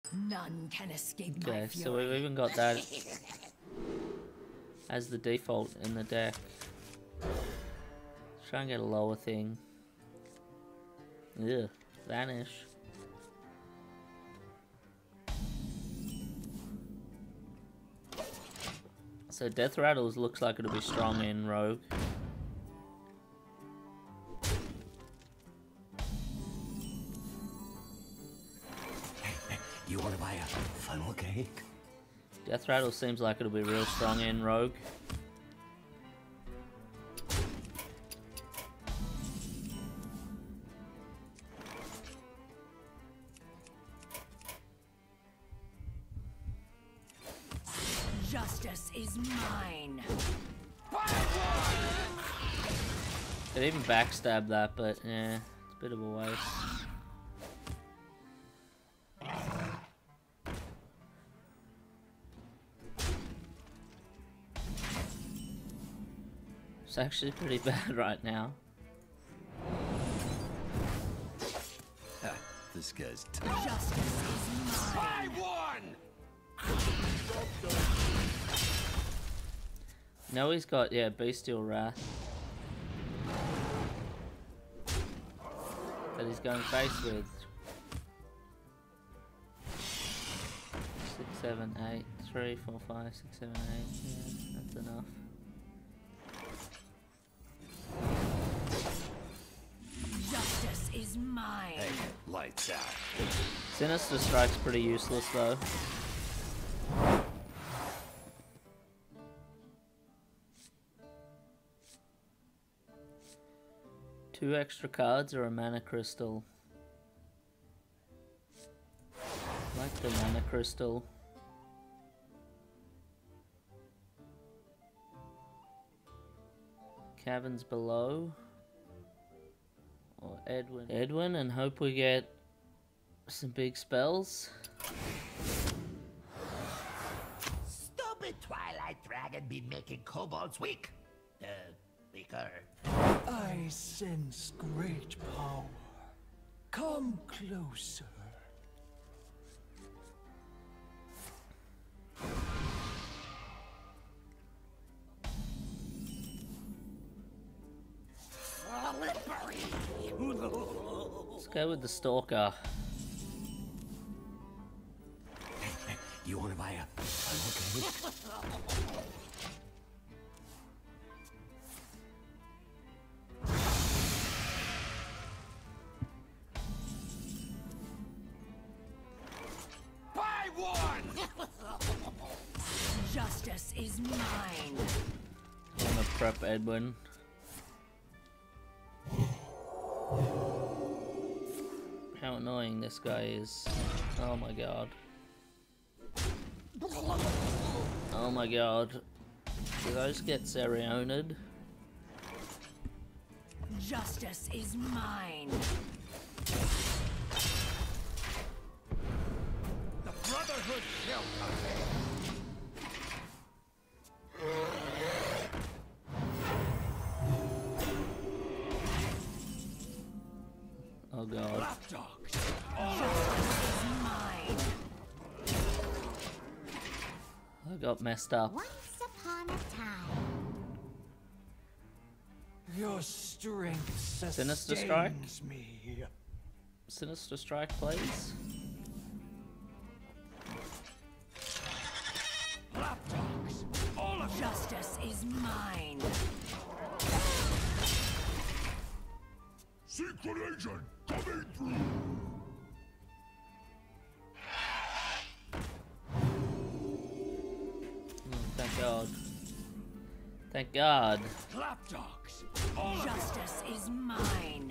None can escape my Okay, fury. so we've even got that as the default in the deck. Let's try and get a lower thing. Ugh, vanish. So Death Rattles looks like it'll be strong in Rogue. You want to buy a funnel cake? Death Rattle seems like it'll be real strong in Rogue. Justice is mine. Could even backstab that, but yeah, it's a bit of a waste. It's actually pretty bad right now. This guy's Justice is mine. Now he's got, yeah, Bestial Wrath. That he's going face with. 6, 7, 8, 3, 4, 5, 6, 7, 8. Yeah, that's enough. Justice is mine. Hey, lights out. Sinister Strike's pretty useless though. Two extra cards or a mana crystal? I like the mana crystal. Caverns Below. Or Edwin. Edwin, and hope we get some big spells. Stupid Twilight Dragon be making kobolds weak. Weaker. I sense great power. Come closer. Let's go with the Stalker. You want to buy a funnel cake? Buy one! Justice is mine. I'm gonna prep Edwin. How annoying this guy is. Oh my god. Oh my god. Did I just get Serioned? Justice is mine. The Brotherhood shall Oh god. Lapdogs. Justice is mine. I got messed up. Once upon a time. Your strength Sinister Strike? sustains me. Sinister Strike, please. Lapdogs. All of you. Justice is mine. Secret agent coming through. Thank god. Thank god. Lapdogs. All of you. Justice is mine.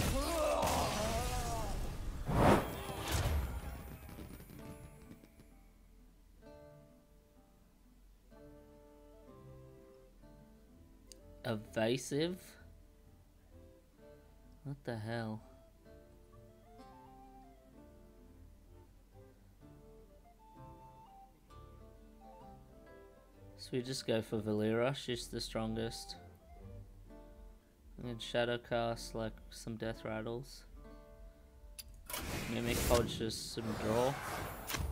Evasive? What the hell? So we just go for Valera, she's the strongest. And Shadow cast like some Death Rattles. Mimic Podge just some draw.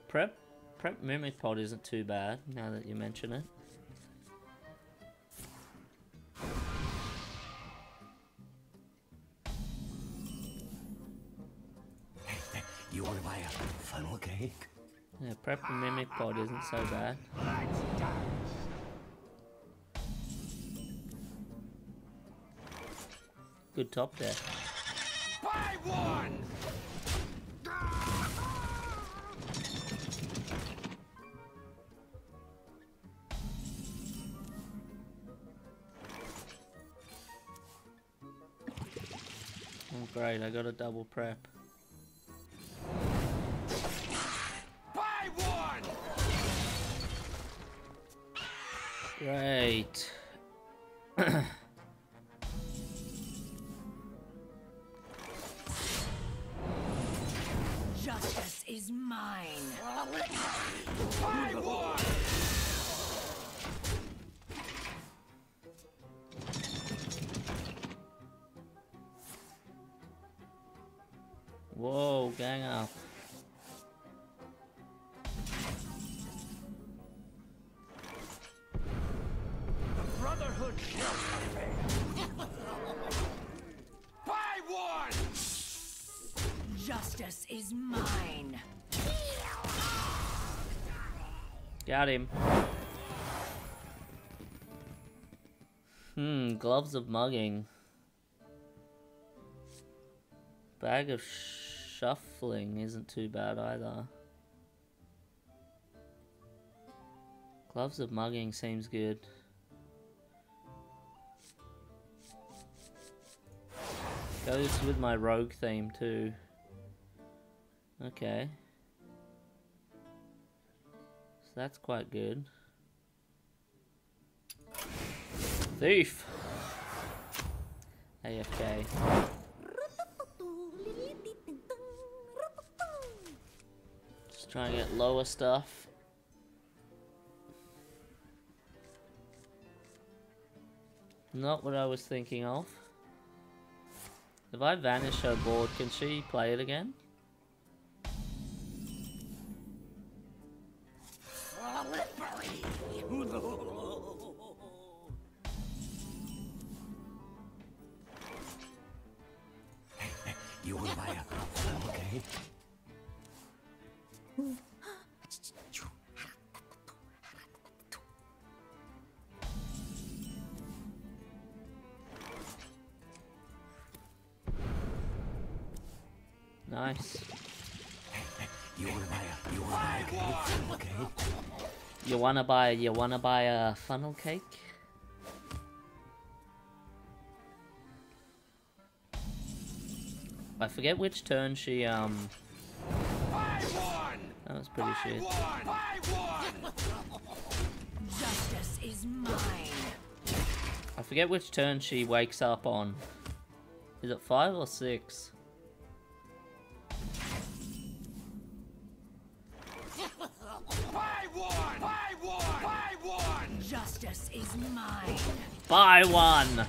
Prep Mimic Pod isn't too bad, now that you mention it. You want to buy a funnel cake? Yeah, Prep and Mimic Pod isn't so bad. Good top there. Buy one! Oh great, I got a double prep. Buy one! Great. Justice is mine. Buy one! Whoa, gang up. The Brotherhood shall prevail. Buy one! Justice is mine. Got him. Gloves of mugging. Bag of shuffling isn't too bad either. Gloves of mugging seems good. Goes with my rogue theme too. Okay. So that's quite good. Thief! AFK. Just trying to get lower stuff. Not what I was thinking of. If I vanish her board, can she play it again? You want to buy a funnel cake? Nice. You want to buy a cake? Funnel cake? You wanna buy a funnel cake? I forget which turn she Buy one! that was pretty shit. Buy one! Justice is mine. I forget which turn she wakes up on. Is it 5 or 6? Buy one! Buy one! Buy one! Justice is mine. Buy one!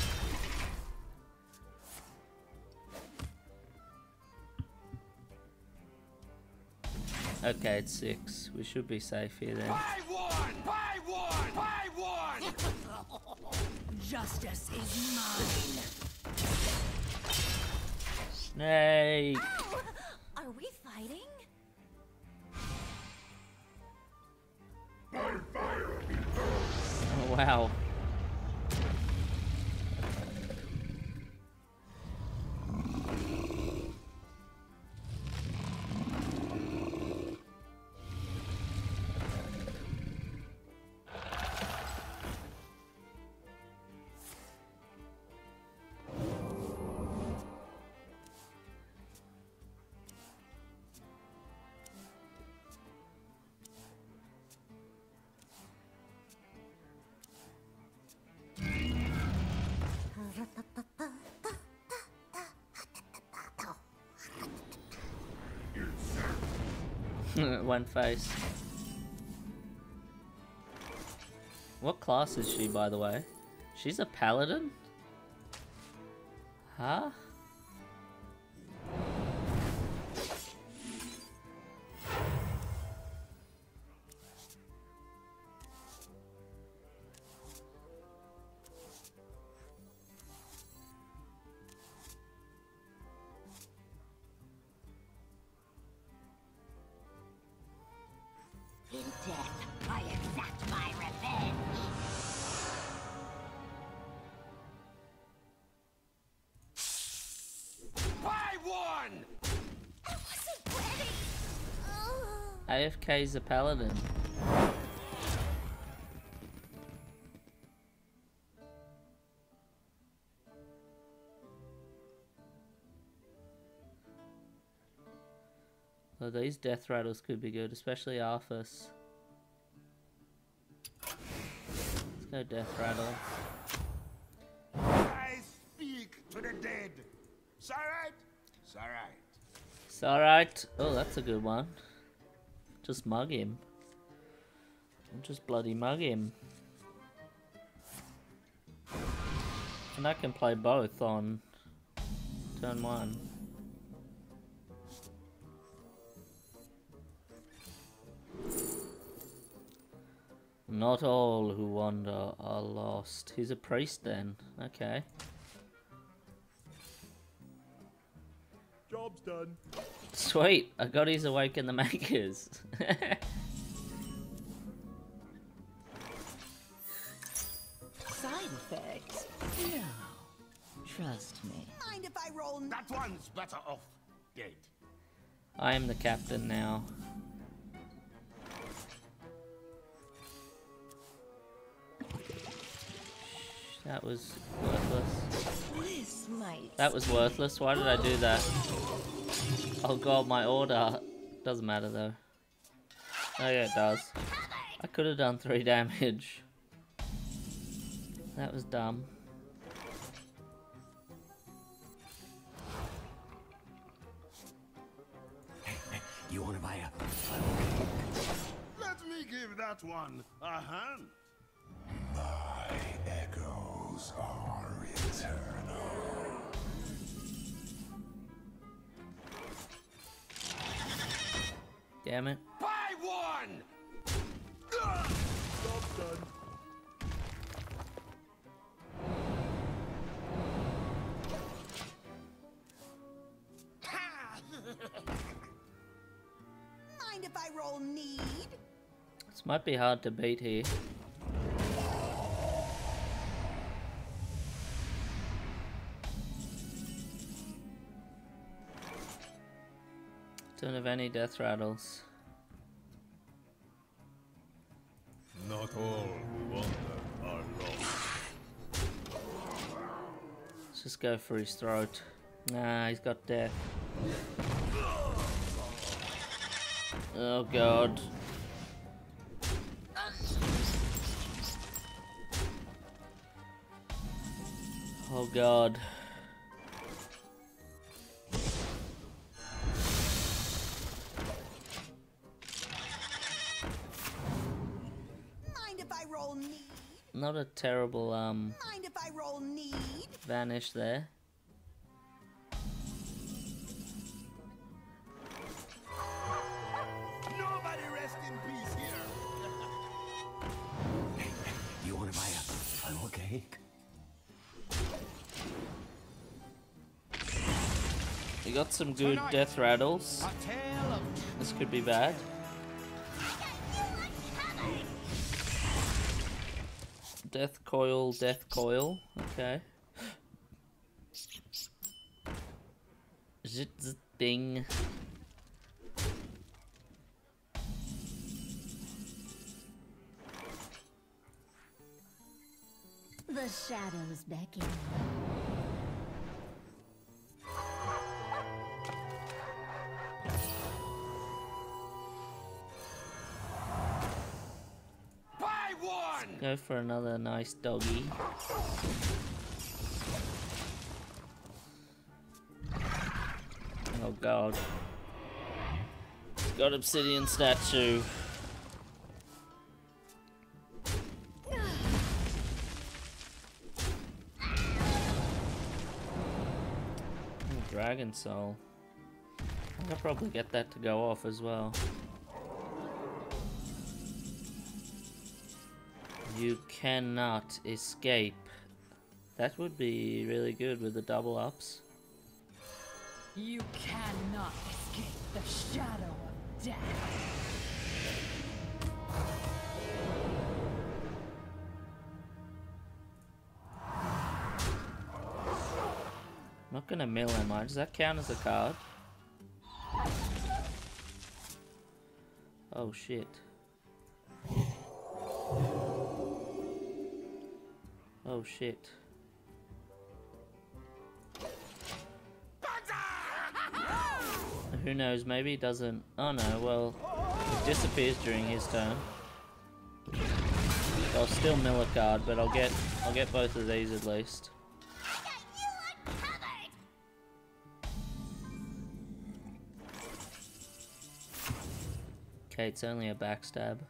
Okay, it's 6. We should be safe here then. Buy one! Buy one! Buy one! Justice is mine. Snake! Ow! Are we fighting? Oh, wow. One face. What class is she, by the way? She's a paladin? Huh? AFK's a paladin. Well, these death rattles could be good, especially Arthas. Let's go death rattle. I speak to the dead. It's alright. It's alright. It's alright. Oh, that's a good one. Just mug him. Just bloody mug him. And I can play both on turn 1. Not all who wander are lost. He's a priest then. Okay. Job's done. Sweet. I got his Awaken the Makers. Side effects? No. Trust me. Mind if I roll? That one's better off dead. I am the captain now. That was worthless. This might. That was worthless. Why did I do that? Oh god, my order. Doesn't matter though. Oh yeah, it does. I could have done 3 damage. That was dumb. You want to buy a... Let me give that one a hand. My echoes are eternal. Damn it. Buy one. Job's done. Mind if I roll need? This might be hard to beat here. Don't have any death rattles. Not all who wander are lost. Let's just go for his throat. Nah, he's got death. Oh god. Oh god. Mind if I roll need? Not a terrible Mind if I roll need? vanish there. Nobody rest in peace here. You want to buy a funnel cake? We got some good death rattles. A tale of This could be bad. Death coil, death coil. Okay. Zit zit ding. The shadows beckon. buy one. Go for another nice doggy. Oh god. Got obsidian statue. Dragon soul. I'll probably get that to go off as well. You cannot escape. That would be really good with the double ups. You cannot escape the shadow of death. Not gonna mill am I? Does that count as a card? Oh shit. Oh shit. Who knows, maybe he doesn't. Oh no, well, it disappears during his turn. I'll still mill a card, but I'll get both of these at least. Okay, it's only a backstab.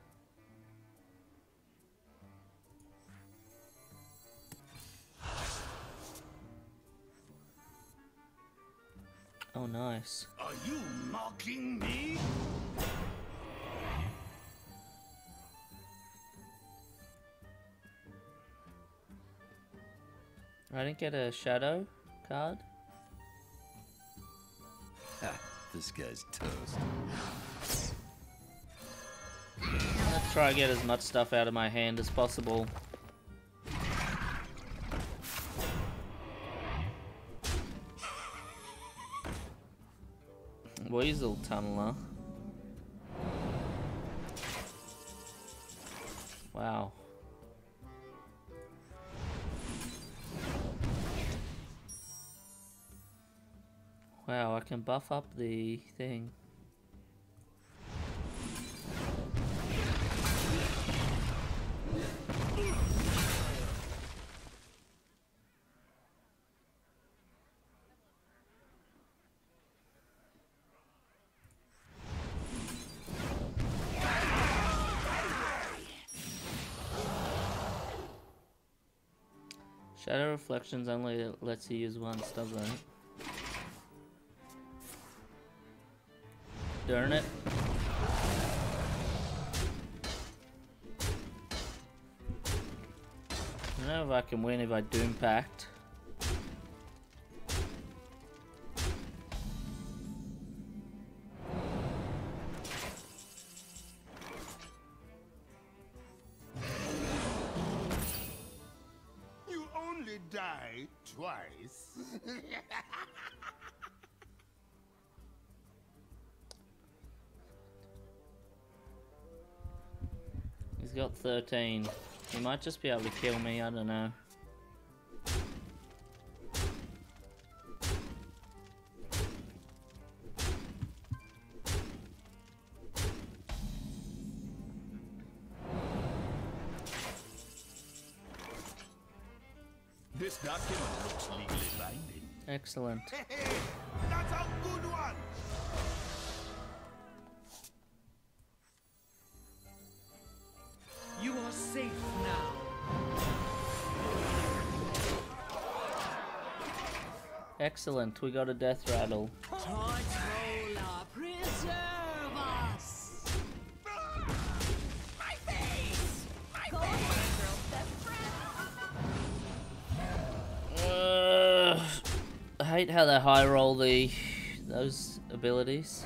Oh, nice. Are you mocking me? I didn't get a shadow card. Ha, this guy's toast. Let's try to get as much stuff out of my hand as possible. Weasel Tunneler. Wow. Wow, I can buff up the thing. Shadow Reflections only lets you use once, doesn't it? Darn it. I don't know if I can win if I Doom Pact. You only die twice. He's got 13. He might just be able to kill me, I don't know. This document looks legally binding. Excellent. That's a good one. You are safe now. Excellent, we got a death rattle. Tortola, preserve us! My face! Go ahead, girl, best friend! I hate how they high roll those abilities.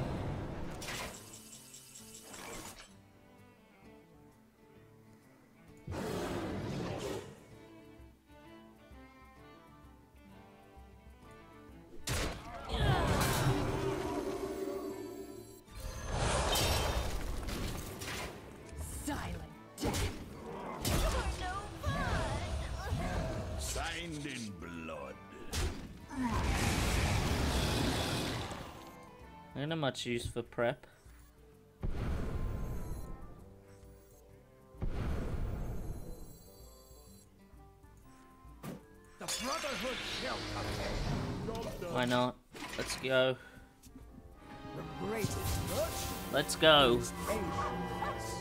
Silent death! You're no fun! Signed in blood. Not much use for prep. The Brotherhood shall come. Why not? Let's go. The greatest virtue Let's go. is faithfulness.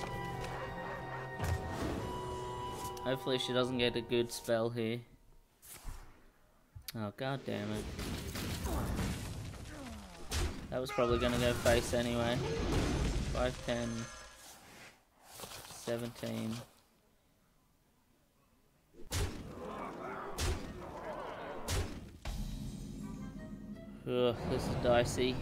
Hopefully she doesn't get a good spell here. Oh, god damn it. That was probably gonna go face anyway. 5, 10, 17. Ugh, this is dicey.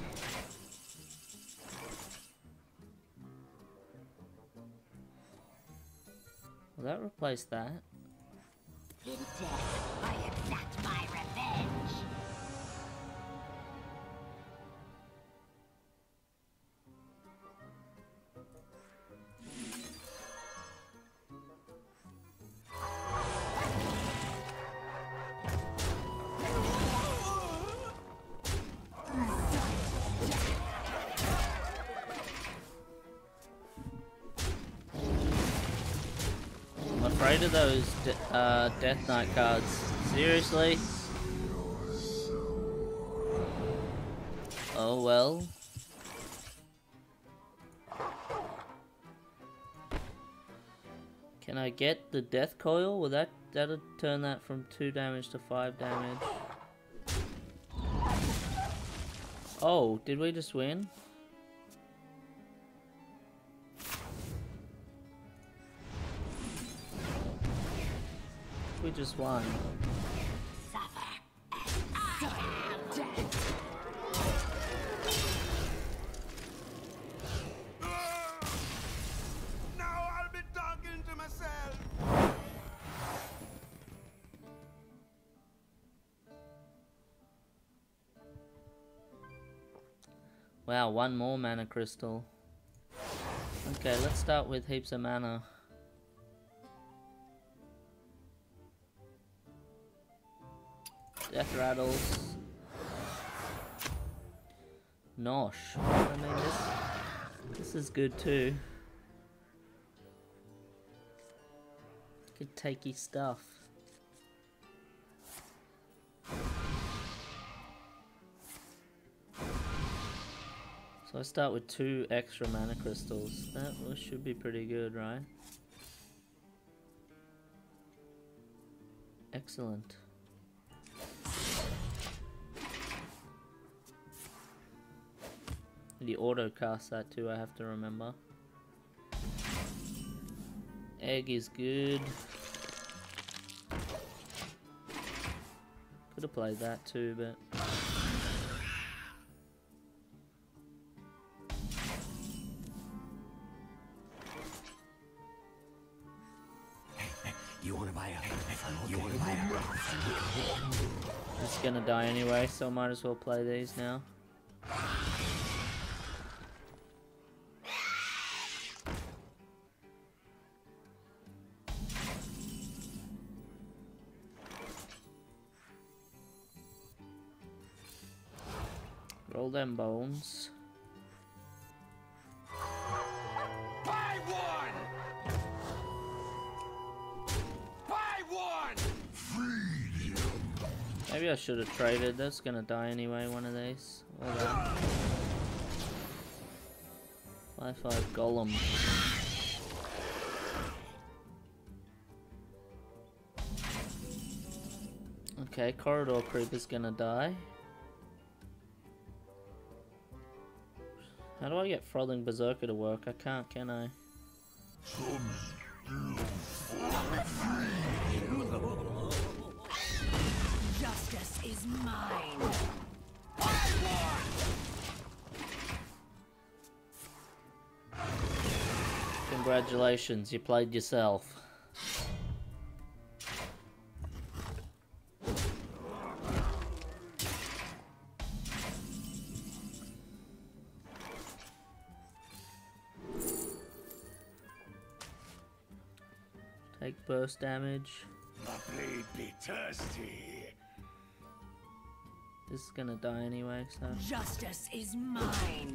Will that replace that? In death, I exact my revenge. afraid of those Death Knight cards. Seriously? Oh well. Can I get the Death Coil? Will that'll turn that from 2 damage to 5 damage. Oh, did we just win? We just won. Now I'll be talking to myself. Wow, 1 more mana crystal. Okay, let's start with heaps of mana. Death Rattles. Nosh. I mean, this is good too. Good takey stuff. So I start with 2 extra mana crystals. That should be pretty good, right? Excellent. The auto cast that too, I have to remember. Egg is good. Could have played that too, but You want to buy a? You want to buy a? it's gonna die anyway, so I might as well play these now. Roll them bones. Buy one. Buy one. Maybe I should have traded. That's gonna die anyway, one of these. Or that. 5/5 Golem. Okay, Corridor Creep is gonna die. How do I get Frothing Berserker to work? I can't, can I? Justice is mine. Congratulations, you played yourself. Take burst damage. My blade be thirsty. This is gonna die anyway, so. Justice is mine.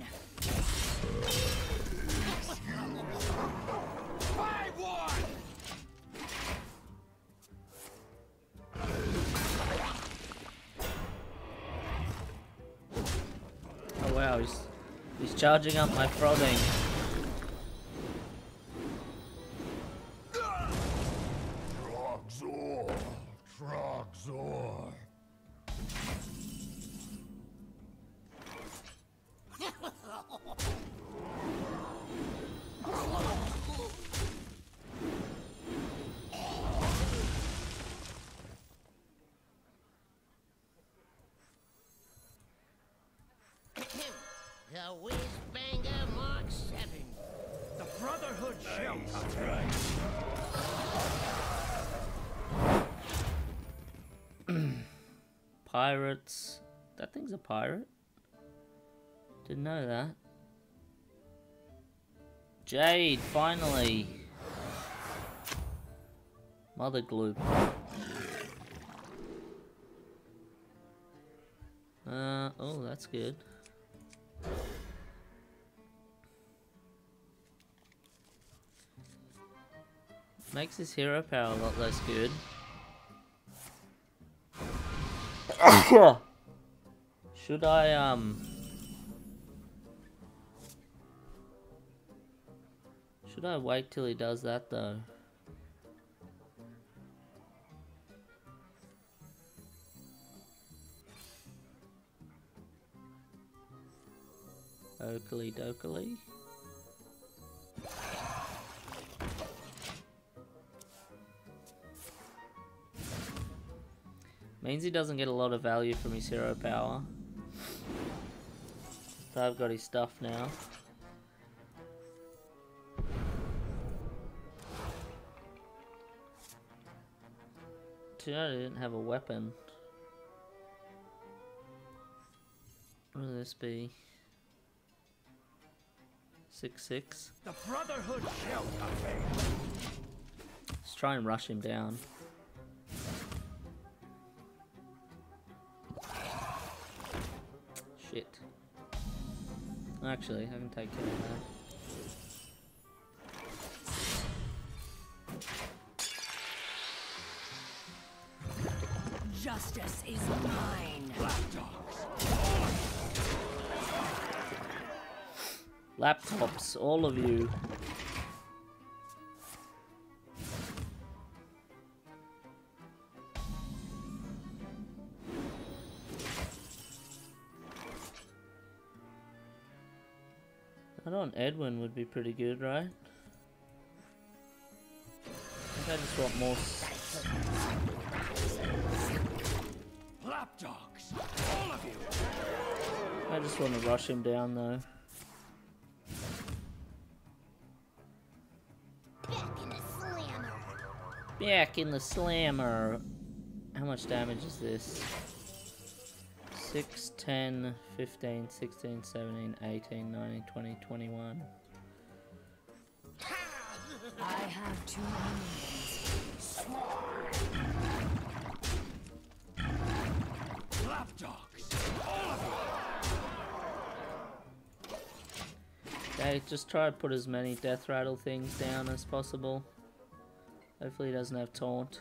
Buy one. Oh wow, he's charging up my Frothing. Trogzor! Trogzor! The Whiz-Banger Mark 7. The Brotherhood shall Pirates. That thing's a pirate. Didn't know that. Jade, finally. Mother Gloop. Oh, that's good. Makes his hero power a lot less good. Should I should I wait till he does that though? Oakley dokley. Means he doesn't get a lot of value from his hero power. So I've got his stuff now. I didn't have a weapon. What will this be? 6/6. The Brotherhood shall prevail. Let's try and rush him down. Shit. Actually, I can take care of that. Justice is mine. Laptops, all of you. I thought Edwin would be pretty good, right? I think I just want more. Lapdogs, all of you. I just want to rush him down though. Back in the slammer. How much damage is this? 6, 10, 15, 16, 17, 18, 19, 20, 21. I have two enemies. Lapdogs, all of you. Okay, just try to put as many death rattle things down as possible. Hopefully he doesn't have taunt.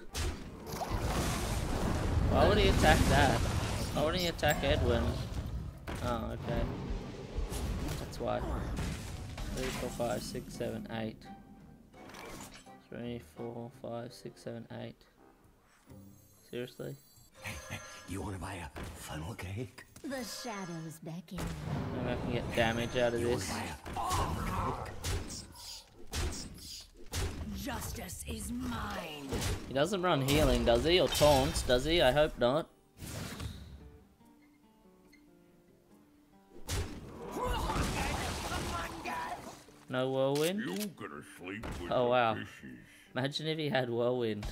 Why would he attack that? Why wouldn't he attack Edwin? Oh, okay. That's why. 3, 4, 5, 6, 7, 8. 3, 4, 5, 6, 7, 8. Seriously? You want to buy a funnel cake? The shadows beckon. Maybe I can get damage out of this. Buy a funnel cake? Justice is mine. He doesn't run healing, does he? Or taunts, does he? I hope not. No whirlwind? You gonna sleep with Oh, the wow. fishes. Imagine if he had whirlwind.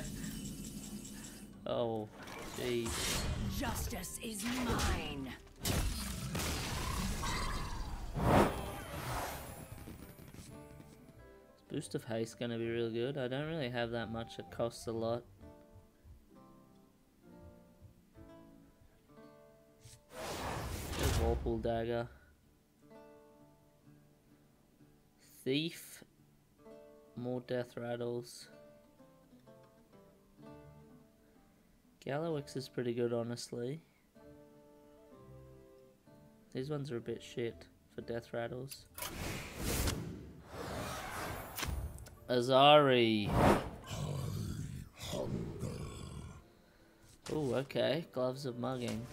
Oh, jeez. Justice is mine. Boost of haste gonna be real good. I don't really have that much. It costs a lot. There's Whirlpool Dagger. Thief. More death rattles. Gallowix is pretty good, honestly. These ones are a bit shit for death rattles. Azari. Oh, okay. Gloves of Mugging.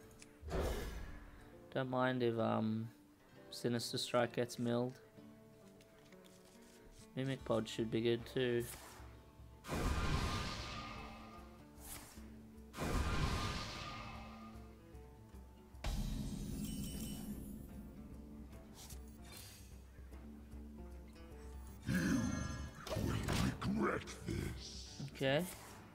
Don't mind if Sinister Strike gets milled. Mimic Pod should be good too. Regret this. Okay.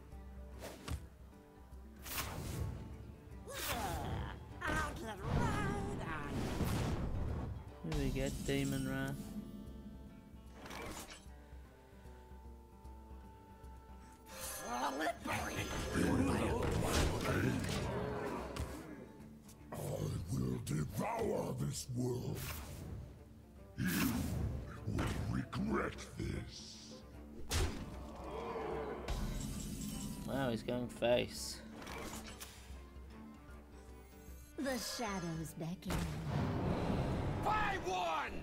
Who do we get? Demon Wrath. I will devour this world. You will regret this. Wow, he's going face. The shadows beckon. By one!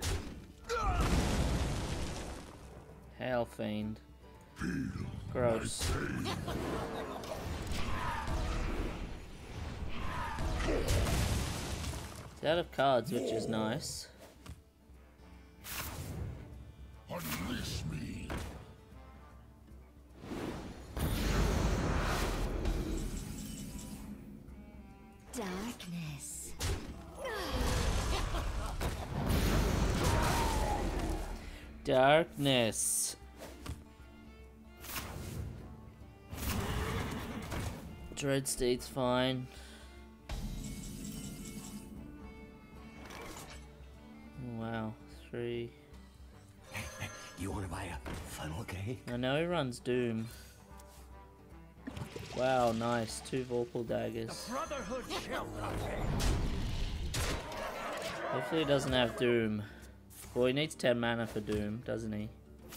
Hail Fiend. Gross. It's out of cards, which is nice. Unleash me. Darkness. Darkness. Dread State's fine. Wow, 3. You want to buy a funnel cake? I know he runs Doom. Wow, nice. 2 Vorpal daggers. Brotherhood shall prevail. Hopefully he doesn't have Doom. Well, he needs 10 mana for Doom, doesn't he?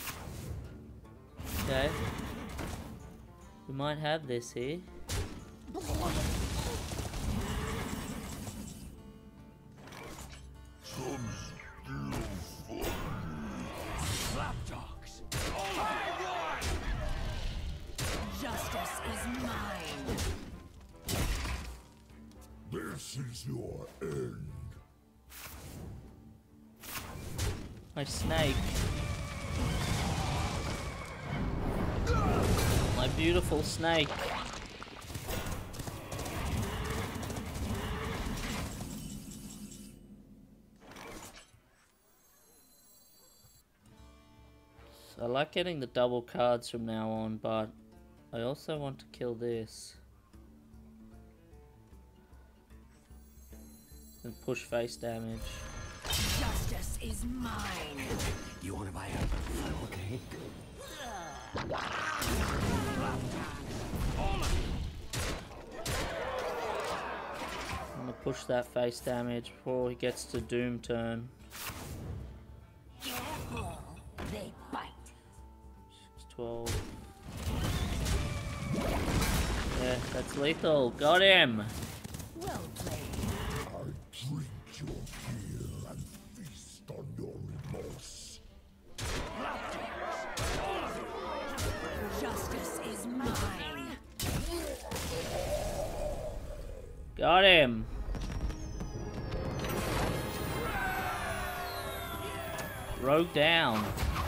Okay. We might have this here. Slapdogs. All by one! Justice is mine. This is your end. My snake. My beautiful snake. I like getting the double cards from now on, but I also want to kill this. And push face damage. Justice is mine. You want to buy a funnel cake? I'm gonna push that face damage before he gets to Doom turn. Careful. They bite. 12. Yeah, that's lethal. Got him! Well played. I drink your fear and feast on your remorse. Justice is mine. Got him! Rogue down.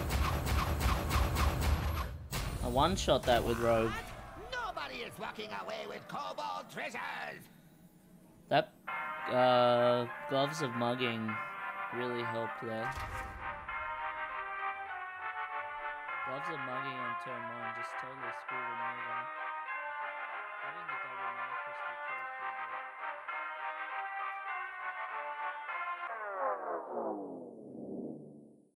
I one-shot that with Rogue. Nobody is walking away with kobold treasures! That Gloves of Mugging really helped there. Gloves of Mugging on turn 1 just totally screwed him over. Having the double mana crystal too is pretty good.